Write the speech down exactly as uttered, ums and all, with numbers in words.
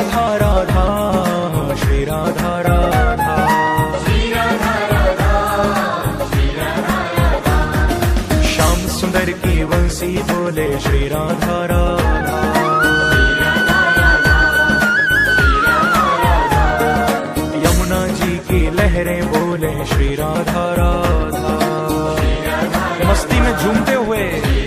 राधा राधा, श्री राधा राधा, श्री राधा राधा, श्री राधा राधा। श्याम सुंदर की बंसी बोले श्री राधा राधा, श्री राधा राधा, श्री राधा राधा। यमुना जी की लहरें बोले श्री राधा राधा, मस्ती में झूमते हुए